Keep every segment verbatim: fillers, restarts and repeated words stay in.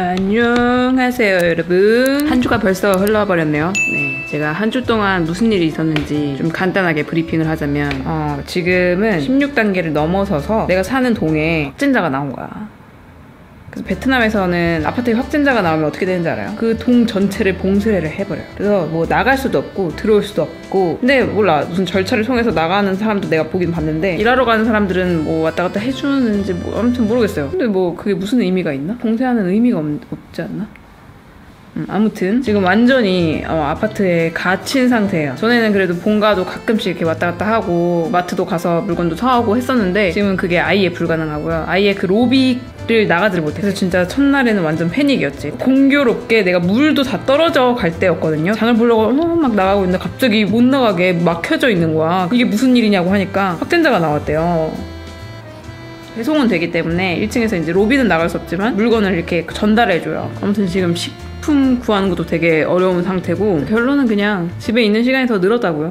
안녕하세요 여러분. 한 주가 벌써 흘러버렸네요. 네, 제가 한 주 동안 무슨 일이 있었는지 좀 간단하게 브리핑을 하자면 어, 지금은 십육 단계를 넘어서서 내가 사는 동에 확진자가 나온 거야. 그래서 베트남에서는 아파트에 확진자가 나오면 어떻게 되는지 알아요? 그 동 전체를 봉쇄를 해버려요. 그래서 뭐 나갈 수도 없고 들어올 수도 없고, 근데 몰라, 무슨 절차를 통해서 나가는 사람도 내가 보긴 봤는데 일하러 가는 사람들은 뭐 왔다 갔다 해주는지 뭐 아무튼 모르겠어요. 근데 뭐 그게 무슨 의미가 있나? 봉쇄하는 의미가 없, 없지 않나? 음, 아무튼 지금 완전히 어, 아파트에 갇힌 상태예요. 전에는 그래도 본가도 가끔씩 이렇게 왔다 갔다 하고 마트도 가서 물건도 사오고 했었는데 지금은 그게 아예 불가능하고요. 아예 그 로비를 나가지를 못해. 그래서 진짜 첫날에는 완전 패닉이었지. 공교롭게 내가 물도 다 떨어져 갈 때였거든요. 장을 보려고 어, 막 나가고 있는데 갑자기 못 나가게 막혀져 있는 거야. 이게 무슨 일이냐고 하니까 확진자가 나왔대요. 배송은 되기 때문에 일 층에서 이제 로비는 나갈 수 없지만 물건을 이렇게 전달해줘요. 아무튼 지금 식품 구하는 것도 되게 어려운 상태고, 결론은 그냥 집에 있는 시간이 더 늘었다고요.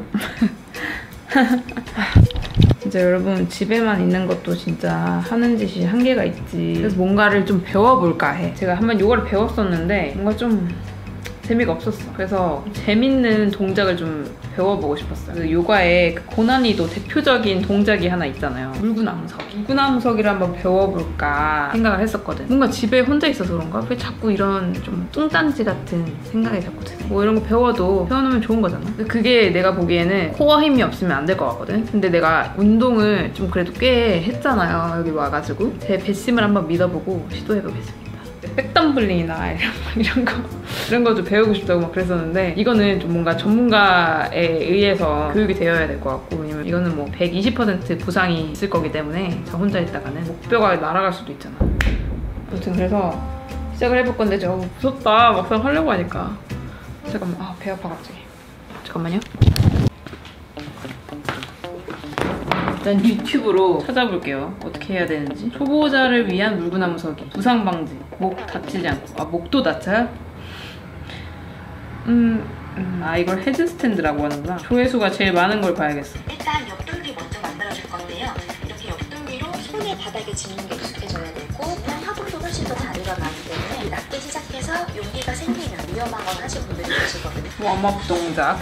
진짜 여러분, 집에만 있는 것도 진짜 하는 짓이 한계가 있지. 그래서 뭔가를 좀 배워볼까 해. 제가 한번 요가를 배웠었는데 뭔가 좀 재미가 없었어. 그래서 재밌는 동작을 좀 배워보고 싶었어요. 그 요가의 그 고난이도 대표적인 동작이 하나 있잖아요. 물구나무서기. 물구나무서기를 한번 배워볼까 생각을 했었거든. 뭔가 집에 혼자 있어서 그런가? 왜 자꾸 이런 좀 뚱딴지 같은 생각이 자꾸 드네. 뭐 이런 거 배워도 배워놓으면 좋은 거잖아. 근데 그게 내가 보기에는 코어 힘이 없으면 안 될 것 같거든. 근데 내가 운동을 좀 그래도 꽤 했잖아요. 여기 와가지고 제 배심을 한번 믿어보고 시도해보겠습니다. 백덤블링이나 이런, 이런 거 이런 거 좀 배우고 싶다고 막 그랬었는데, 이거는 좀 뭔가 전문가에 의해서 교육이 되어야 될 것 같고, 왜냐면 이거는 뭐 백이십 퍼센트 부상이 있을 거기 때문에 저 혼자 있다가는 목뼈가 날아갈 수도 있잖아. 아무튼 그래서 시작을 해볼 건데 저 무섭다, 막상 하려고 하니까. 잠깐만, 아 배 아파 갑자기. 잠깐만요. 일단 유튜브로 찾아볼게요. 어떻게 해야 되는지. 초보자를 위한 물구나무서기, 부상 방지, 목 다치지 않고. 아, 목도 다쳐요? 음, 음, 아 이걸 헤드스탠드라고 하는구나. 조회수가 제일 많은 걸 봐야겠어. 일단 옆돌기 먼저 만들어줄 건데요. 이렇게 옆돌기로 손에 바닥에 짚는 게 익숙해져야 되고, 하부도 훨씬 더 자리가 많기 때문에 낮게 시작해서 용기가 생기면 위험한 건 하신 분들이 계시거든요. 웜업 동작.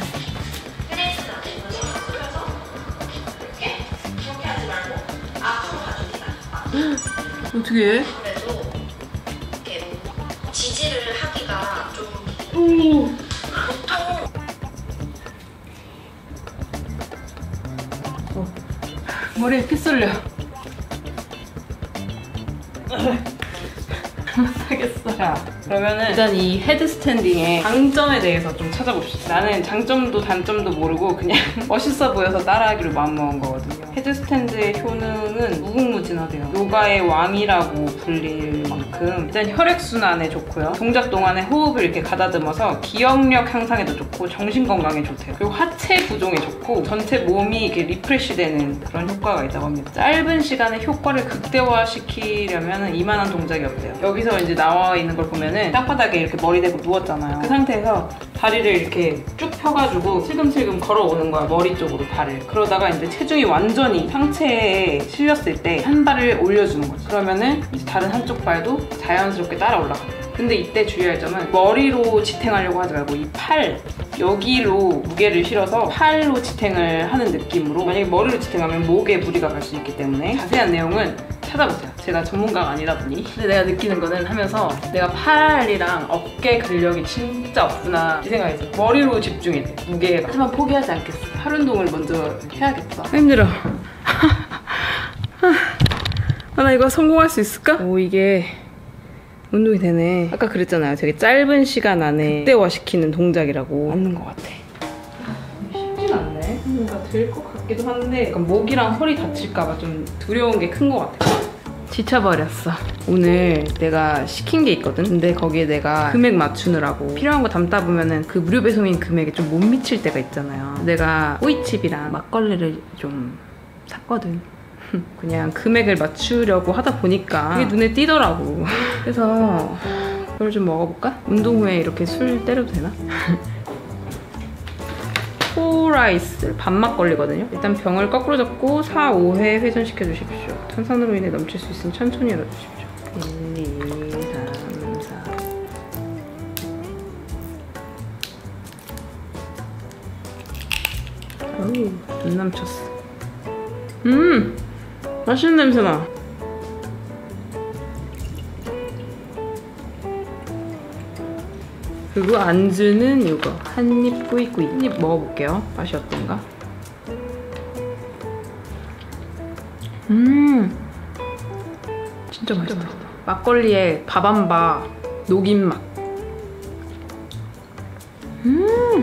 어떻게 해? 그래도 이렇게 지지를 하기가 좀 오. 보통 어. 머리에 피 쏠려. 못하겠어. 자, 그러면은 일단 이 헤드스탠딩의 장점에 대해서 좀 찾아봅시다. 나는 장점도 단점도 모르고 그냥 멋있어 보여서 따라하기로 마음먹은 거거든요. 헤드스탠드의 효능은 무궁무진하대요. 요가의 왕이라고 불릴 만큼 일단 혈액순환에 좋고요. 동작 동안에 호흡을 이렇게 가다듬어서 기억력 향상에도 좋고 정신건강에 좋대요. 그리고 하체 부종에 좋고 전체 몸이 이렇게 리프레시되는 그런 효과가 있다고 합니다. 짧은 시간에 효과를 극대화시키려면 이만한 동작이 없대요. 여기서 이제 나와 있는 걸 보면은 땅바닥에 이렇게 머리 대고 누웠잖아요. 그 상태에서 다리를 이렇게 쭉 펴가지고 슬금슬금 걸어오는 거야, 머리 쪽으로 발을. 그러다가 이제 체중이 완전히 상체에 실렸을 때 한 발을 올려주는 거지. 그러면은 이제 다른 한쪽 발도 자연스럽게 따라 올라가요. 근데 이때 주의할 점은 머리로 지탱하려고 하지 말고 이 팔, 여기로 무게를 실어서 팔로 지탱을 하는 느낌으로. 만약에 머리로 지탱하면 목에 무리가 갈 수 있기 때문에 자세한 내용은 찾아보세요. 제가 전문가가 아니다 보니. 근데 내가 느끼는 거는 하면서 내가 팔이랑 어깨 근력이 진짜 없구나 이 생각이 들어요. 머리로 집중해야 돼, 무게가. 하지만 포기하지 않겠어. 팔 운동을 먼저 해야겠다. 힘들어. 아, 나 이거 성공할 수 있을까? 오, 이게 운동이 되네. 아까 그랬잖아요, 되게 짧은 시간 안에 극대화시키는 동작이라고. 맞는 것 같아. 쉽진 않네. 뭔가 될 것 같기도 한데 약간 목이랑 허리 다칠까봐 좀 두려운 게 큰 것 같아. 지쳐버렸어. 오늘 내가 시킨 게 있거든? 근데 거기에 내가 금액 맞추느라고 필요한 거 담다 보면은 그 무료 배송인 금액에 좀 못 미칠 때가 있잖아요. 내가 꼬이칩이랑 막걸리를 좀 샀거든. 그냥 금액을 맞추려고 하다 보니까 그게 눈에 띄더라고. 그래서 그걸 좀 먹어볼까? 운동 후에 이렇게 술 때려도 되나? 코라이스 반막걸리거든요. 일단 병을 거꾸로 잡고 사, 오 회 회전시켜 주십시오. 탄산으로 인해 넘칠 수 있으니 천천히 열어주십시오. 일, 이, 삼, 오, 안 남쳤어. 음, 맛있는 냄새 나. 그리고 안주는 이거 한입 꾸이꾸이. 한입 먹어볼게요. 맛이 어떤가? 음, 진짜 맛있다. 막걸리에 밥 한 바 녹인 맛. 음.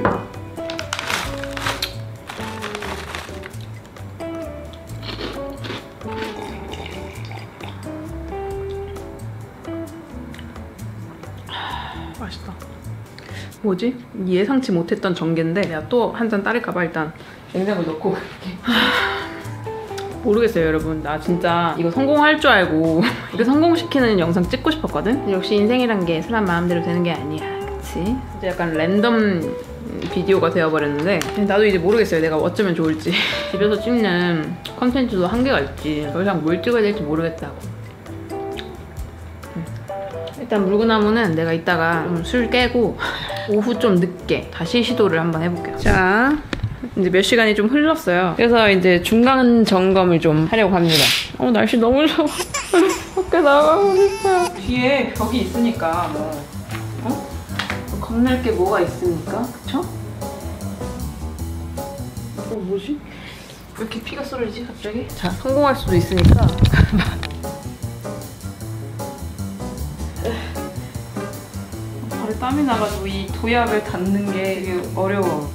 맛있다. 뭐지? 예상치 못했던 전개인데 내가 또 한 잔 따를까봐 일단 냉장고에 넣고 갈게. 모르겠어요 여러분. 나 진짜 이거 성공할 줄 알고 이거 성공시키는 영상 찍고 싶었거든? 역시 인생이란 게 사람 마음대로 되는 게 아니야. 그치? 이제 약간 랜덤 비디오가 되어버렸는데 나도 이제 모르겠어요. 내가 어쩌면 좋을지. 집에서 찍는 컨텐츠도 한계가 있지. 더 이상 뭘 찍어야 될지 모르겠다고. 일단 물구나무는 내가 이따가 좀 술 깨고 오후 좀 늦게 다시 시도를 한번 해볼게요. 자, 이제 몇 시간이 좀 흘렀어요. 그래서 이제 중간 점검을 좀 하려고 합니다. 어, 날씨 너무 좋아. 밖에 나가고 싶어요. 뒤에 벽이 있으니까 뭐 어? 겁낼 게 뭐가 있습니까? 그쵸? 어, 뭐지? 왜 이렇게 피가 쏟아지지 갑자기? 자, 성공할 수도 있으니까 발에 땀이 나가지고 이 도약을 닿는 게 되게 어려워.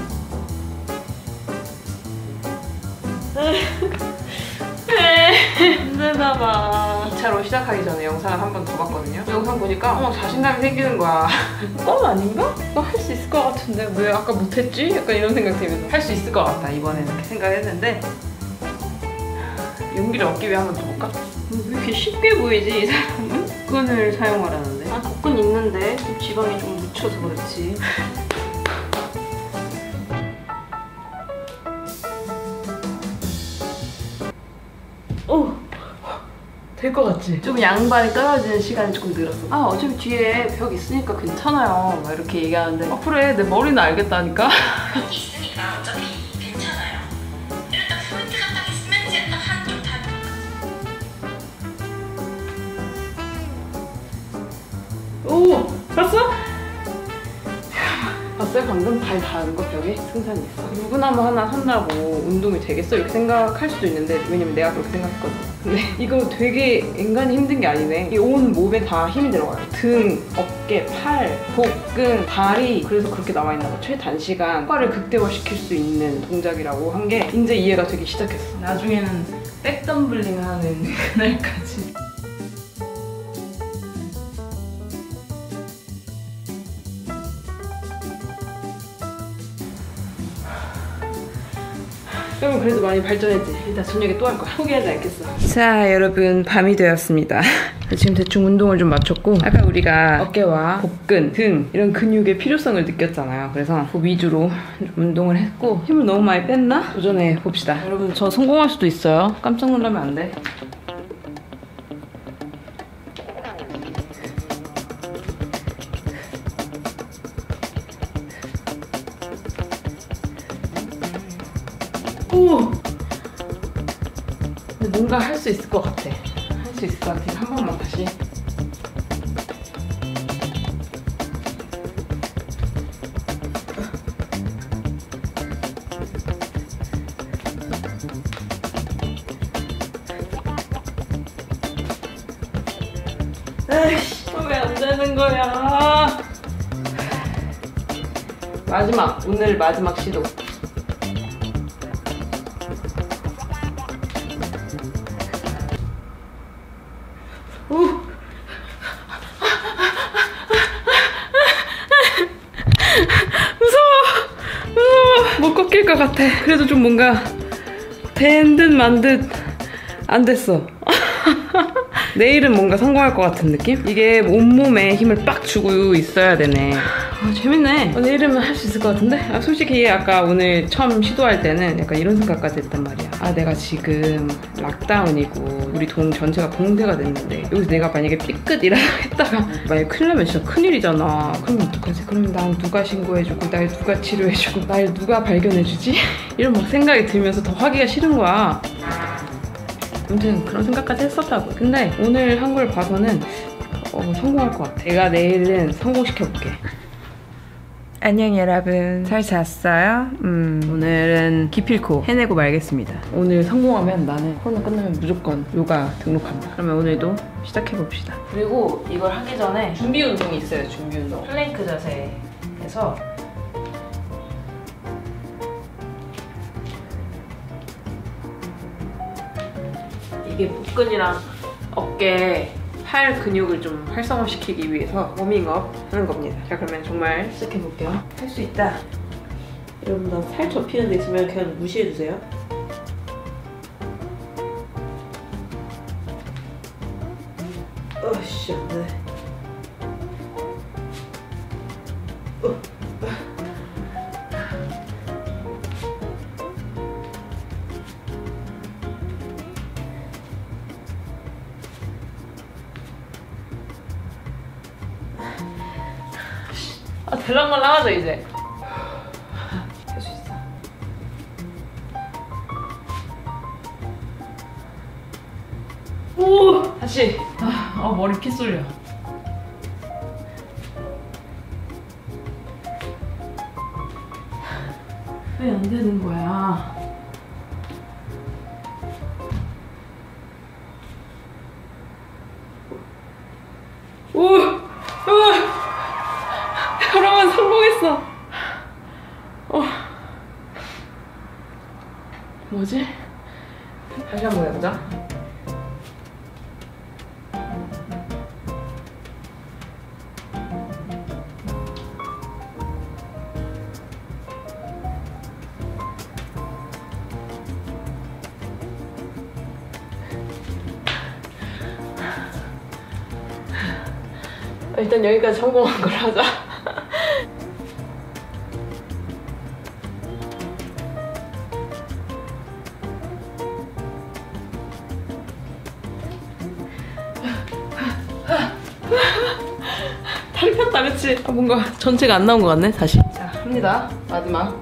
힘들나봐. 이 차로 시작하기 전에 영상을 한 번 더 봤거든요. 영상 보니까 어, 자신감이 생기는 거야. 어, 아닌가? 나 할 수 있을 것 같은데 왜 아까 못했지? 약간 이런 생각 들면서 할 수 있을 것 같다 이번에는 이렇게 생각했는데 용기를 얻기 위해 한 번 더 볼까? 왜 이렇게 쉽게 보이지 이 사람은? 복근을 사용하라는데. 아, 복근 있는데 좀 지방이 좀 묻혀서 그렇지. 오! 될 것 같지? 좀 양발이 떨어지는 시간이 조금 늘었어. 아, 어차피 뒤에 벽 있으니까 괜찮아요. 막 이렇게 얘기하는데 아, 그래, 내 머리는 알겠다니까? 벽이 있으니까 어차피 괜찮아요. 일단 포인트가 딱 있으면 이제 딱 한쪽 다. 오! 봤어? 봤어요? 방금 발 닿은 거 벽에 승산이 있어. 물구나무 하나 산다고 운동이 되겠어? 이렇게 생각할 수도 있는데 왜냐면 내가 그렇게 생각했거든. 근데 이거 되게 인간이 힘든 게 아니네. 이 온 몸에 다 힘이 들어가요. 등, 어깨, 팔, 복근, 다리. 그래서 그렇게 나와 있나 봐. 최단시간 효과를 극대화시킬 수 있는 동작이라고 한 게 이제 이해가 되기 시작했어. 나중에는 백덤블링 하는 그날까지. 여러분 그래도 많이 발전했지? 일단 저녁에 또 할 거야. 포기하지 않겠어. 자 여러분 밤이 되었습니다. 지금 대충 운동을 좀 마쳤고 아까 우리가 어깨와 복근, 등 이런 근육의 필요성을 느꼈잖아요. 그래서 그 위주로 좀 운동을 했고 힘을 너무 많이 뺐나? 도전해 봅시다. 여러분 저 성공할 수도 있어요. 깜짝 놀라면 안 돼. 오! 근데 뭔가 할 수 있을 것 같아. 할 수 있을 것 같아. 한 번만 다시. 에이씨, 왜 안 되는 거야? 마지막, 오늘 마지막 시도. 오. 무서워 무서워 못 꺾일 것 같아. 그래도 좀 뭔가 된 듯 만 듯 안 됐어. 내일은 뭔가 성공할 것 같은 느낌? 이게 온몸에 힘을 빡 주고 있어야 되네. 아, 재밌네. 내일이면 할 수 있을 것 같은데? 아, 솔직히 아까 오늘 처음 시도할 때는 약간 이런 생각까지 했단 말이야. 아, 내가 지금 락다운이고 우리 동 전체가 봉쇄가 됐는데 여기서 내가 만약에 삐끗 일하다 했다가 만약에 큰일 나면 진짜 큰일이잖아. 그럼 어떡하지? 그럼 난 누가 신고해주고 날 누가 치료해주고 날 누가 발견해주지? 이런 막 생각이 들면서 더 하기가 싫은 거야. 아무튼 그런 생각까지 했었다고. 근데 오늘 한 걸 봐서는 어, 성공할 것 같아. 내가 내일은 성공시켜볼게. 안녕 여러분. 잘 잤어요? 음, 오늘은 기필코 해내고 말겠습니다. 오늘 성공하면 나는 코로나 끝나면 무조건 요가 등록합니다. 그러면 오늘도 시작해봅시다. 그리고 이걸 하기 전에 준비 운동이 있어요. 준비 운동. 플랭크 자세에서 이게 복근이랑 어깨, 팔 근육을 좀 활성화시키기 위해서 워밍업 하는 겁니다. 자, 그러면 정말 시작해볼게요. 할 수 있다. 여러분들 살 접히는 데 있으면 그냥 무시해주세요. 어씨, 안 돼. 어. 아, 들랑말랑하죠 이제. 할 수 있어. 오! 다시. 아, 아 머리 피 쏠려. 왜 안 되는 거야? 오! 오! 여러분 성공했어. 어. 뭐지? 다시 한번 해보자. 일단 여기까지 성공한 걸 하자. 다리 폈다, 그치? 아, 뭔가 전체가 안 나온 것 같네, 다시. 자, 합니다. 마지막.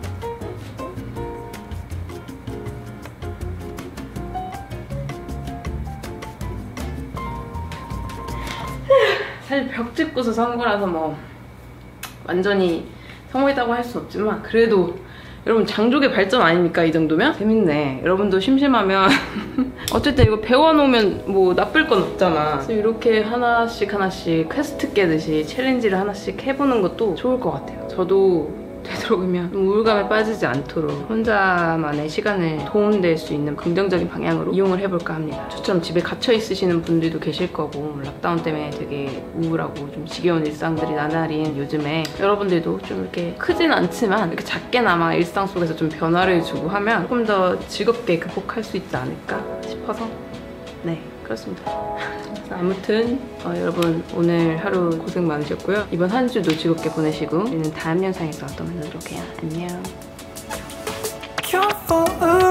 사실 벽 짚고서 산 거라서 뭐 완전히 성공했다고 할 수 없지만 그래도 여러분 장족의 발전 아닙니까? 이 정도면? 재밌네. 여러분도 심심하면 어쨌든 이거 배워놓으면 뭐 나쁠 건 없잖아. 그래서 이렇게 하나씩 하나씩 퀘스트 깨듯이 챌린지를 하나씩 해보는 것도 좋을 것 같아요. 저도 되도록이면 우울감에 빠지지 않도록 혼자만의 시간을 도움될 수 있는 긍정적인 방향으로 이용을 해볼까 합니다. 저처럼 집에 갇혀 있으시는 분들도 계실 거고 락다운 때문에 되게 우울하고 좀 지겨운 일상들이 나날인 요즘에 여러분들도 좀 이렇게 크진 않지만 이렇게 작게나마 일상 속에서 좀 변화를 주고 하면 조금 더 즐겁게 극복할 수 있지 않을까 싶어서 네, 그렇습니다. 아무튼 어, 여러분 오늘 하루 고생 많으셨고요. 이번 한 주도 즐겁게 보내시고 우리는 다음 영상에서 또 만나도록 해요. 안녕.